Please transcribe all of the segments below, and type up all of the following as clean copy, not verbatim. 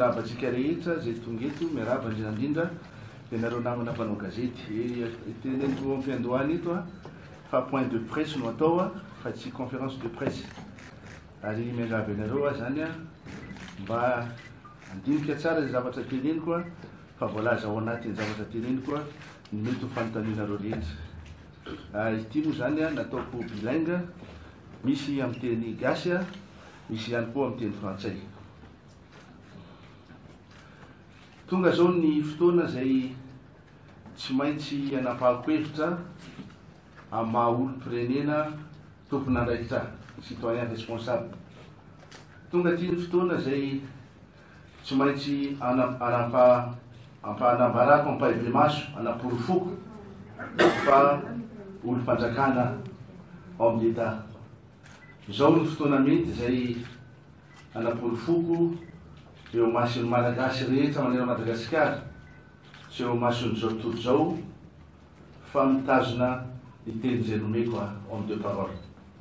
miarabantsika rehetra zay tonga eto miaraba indrindra dia nareo namana mpanao gazety teneniko ampiandohany eto fa point de presse no atao fa tsy conférence de presse ary miangavy anareo zany mba andinika tsara zay zavatra teneniko fa voalaza ao anatin'ny zavatra teneniko ny mety ho fanontanianareo rehetra ity moa zany nataoko bilingue misy amin'ny teny gasy misy ihany koa amin'ny teny frantsay. Tonga zao ny fotoana zay tsy maintsy anapahako hevitra amin'ny maha olom-pirenena tompon'andraikitra citoyen responsable. Tonga ty ny fotoana zay tsy maintsy anambarako ampahivy maso anaporofoko fa olom-panjakana ao amin'ny État. Zao ny fotoana mety zay anaporofoko eo mason'ny malagasy rehetra manera Madagasikara sy eo mason'ny zao tontolo zao fa mitazona ny teny zay nomeko en deux paroles.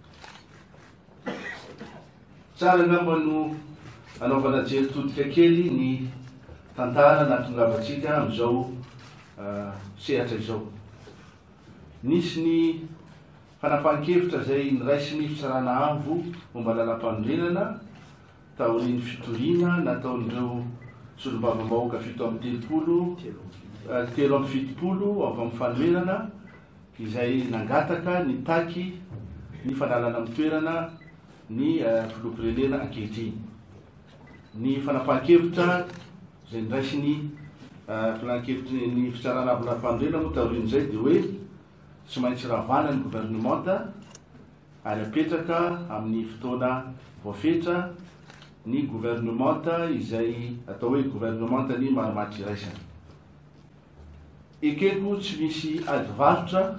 Tsara ngamba no anaovana jery-todika kely ny tantara nahatongavatsika amin'izao sehatra izao. Nisy ny fanapahan-kevitra zay niraisy ny fitsarana avo momba lalam-panorenana taon'ny fitoriana nataon'ireo solombavam-bahoaka 7 amby 3 telo amby 70 avy amin'ny fanorenana izay nangataka ny taky ny fanalana amin'ny toerana ny filoham-pirenena ankehitriny. Ny fanapahan-kevitra zay niraisy ny fanapahan-kevitry ny fitsarana avo lalam-panorenana moa taorian'izay dia hoe tsy maintsy ravana ny gouvernementa ary apetraka amin'ny fotoana voafetra ny gouvernementa izay atao hoe gouvernementa ny marimaritra iraisana. Ekeko tsy misy ady varotra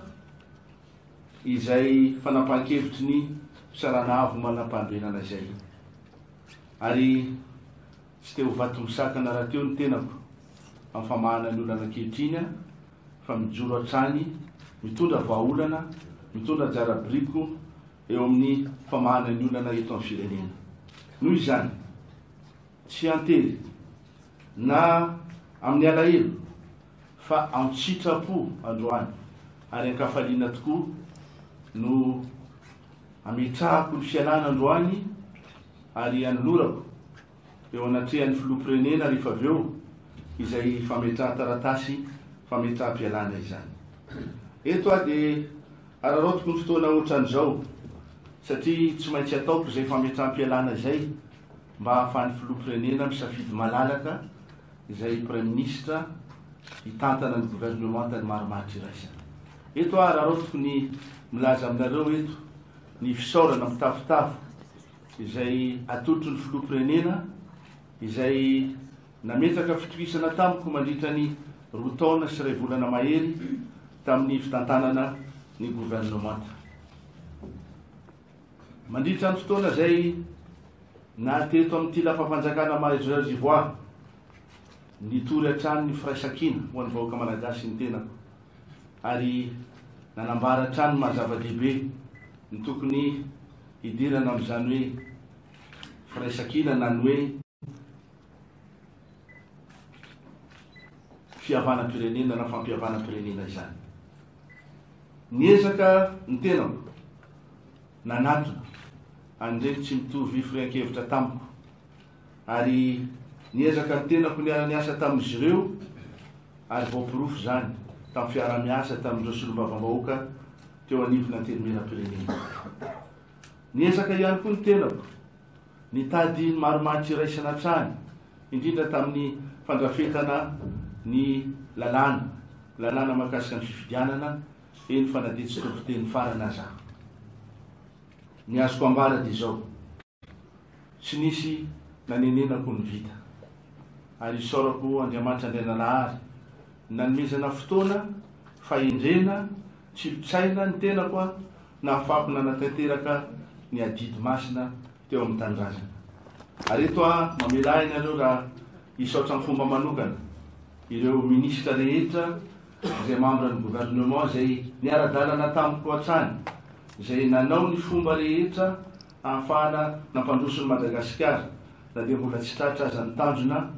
izay fanapahan-kevitry ny fitsarana avo manam-panorenana izay. Ary tsy te ho vato misakana raha teo ny tenako amin'ny famahana ny olana ankehitriny fa mijoro hatrany mitondra vahaolana mitondra jarabriko eo amin'ny famahana ny olana eto amin'ny firenena. Noho izany tsy antery na amin'ny alahelo fa amin'ny sitrapo androany ary ankafaliana tokoa no ametrahako ny fialana androany ary anolorako eo anatrehan'ny filoham-pirenena rehefa avy eo izay fametraha taratasy fametraha-pialana izany. Eto dia araroatoko ny fotoana ohatran'izao satria tsy maintsy ataoko izay fametraha-pialana izay mba hahafahan'ny filoham-pirenena misafidy malalaka izay premier ministre hitantana ny gouvernementa ny marimaritra iraisana. Eto araroatoko ny milaza aminareo eto ny fisaorana mitafotafo izay atolotro ny filoham-pirenena izay nametraka fitohisana tamiko mandritra ny 2 taona sy 3 volana mahery tamin'ny fitantanana ny gouvernementa. Mandritra ny fotoana zay nateto amin'ity lafam-panjakana Mahazo-Ivoire nitory hatrany ny firaisan-kina ho an'ny vahoaka malagasy ny tenako ary nanambara hatrany mahazava-dehibe ny tokony hidirana amin'izany hoe firaisan-kina na ny hoe fihavanam-pirenena na fampihavanam-pirenena izany. Niezaka ny tenako nanatona andreny tsy mitovy firehan-kevitra tamiko ary niezaka ny tenako niara-niasa tamin'izy ireo ary voapirofo zany tamin'ny fiara-miasa tamin'ireo solombavam-bahoaka teo anivona antenimieram-pirenena. Niezaka ihany koa ny tenako nitady ny marimaritra iraisana hatrany indrindra tamin'ny fandrafetana ny lalàna mahakasika ny fifidianana eny fanaditsy tompoteny farana aza. Ny azoko ambara dia zao tsy nisy nanenenako ny vita ary isaorako Andriamanitra Andriananahary nanomezana fotoana fahendrena tsilotraina ny tenako na ahafahako nanatanteraka ny adidy masina teo amin'ny tanindrazana. Ary eto mamela ianareo raha isaotra amin'ny fomba manokana ireo ministra rehetra izay membre ny gouvernement zay niara-dalana tamiko hatrany izay nanao ny fomba rehetra ahafahana nampandrosony Madagasikara na dia mbola tsy tratra aza ny tanjona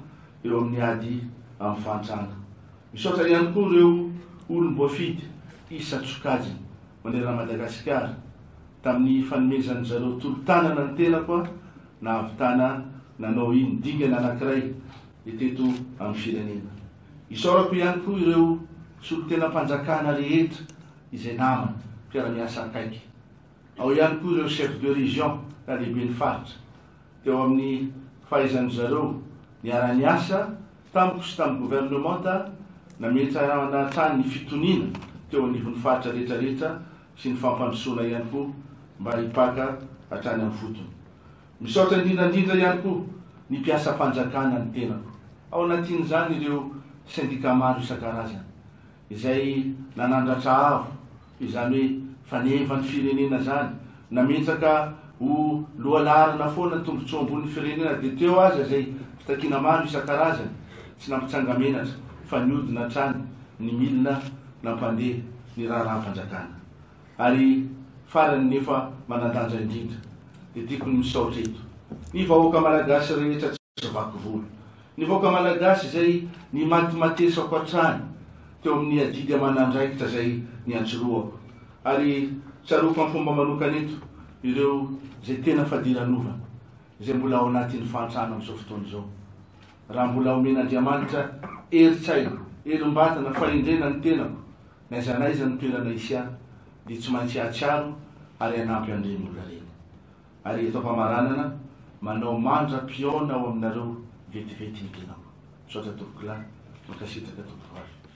eo amin'ny ady amin'ny fantranga. Misaotra ihany koa ireo olom-boafidy isan-tsokajiny manerana Madagasikara tamin'ny fanomezany zareo tolo-tanana ny tena koa nahavitana nanao iny dingana anankiray teto amin'ny firenena. Isaorako ihany koa ireo solon-tena-mpanjakana rehetra izay namana mpiara-miasa akaiky. Ao ihany koa ireo chef de région ka lehibe ny faritra teo amin'ny fahaizany zareo niara-niasa tamiko sy tamin'ny gouvernement nametrahana hatrany ny fitoniana teo anivon'ny faritra rehetrarehetra sy ny fampandrosoana ihany koa mba hipaka hatrany amin'ny fotony. Misaotra indrindrandrindra ihany koa ny mpiasa-panjakana ny tenako. Ao anatin'izany ireo syndika maro isan-karazany izay nanandratra avo, izany hoe faneva ny firenena zany, nametraka ho lohalarina foana tombontsoa ambony firenena dia teo aza zay fitakina maro isan-karazany tsy nampitsanga menatra fa niodina hatrany ny milina nampandeha ny raharaha-mpanjakana. Ary farany nefa manandanja indrindra dia tiako ny misaotra eto ny vahoaka malagasy rehetra tsy vaky volo, ny vahoaka malagasy zay ny matimatesako hatrany teo amin'ny adidy aman'andraikitra zay niantsoroako. Ary tsaroako amin'ny fomba manokana eto ireo zay tena fadiranova zay mbola ao anatin'ny fantrana amin'izao fotoana izao. Raha mbola omen'Andriamanitra heritsaina, herim-batana, fahendrena ny tenako naiza naiza ny toerana isy ahy dia tsy maintsy ahatsiaro ary hanampy an'ireny olona reny. Ary eto am-pamaranana manao mandra-piona ao aminareo vetivety ny tenako. Misaotra tompoko lahy, mankasitraka tompoko avy.